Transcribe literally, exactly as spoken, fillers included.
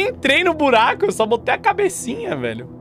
entrei no buraco, eu só botei a cabecinha, velho.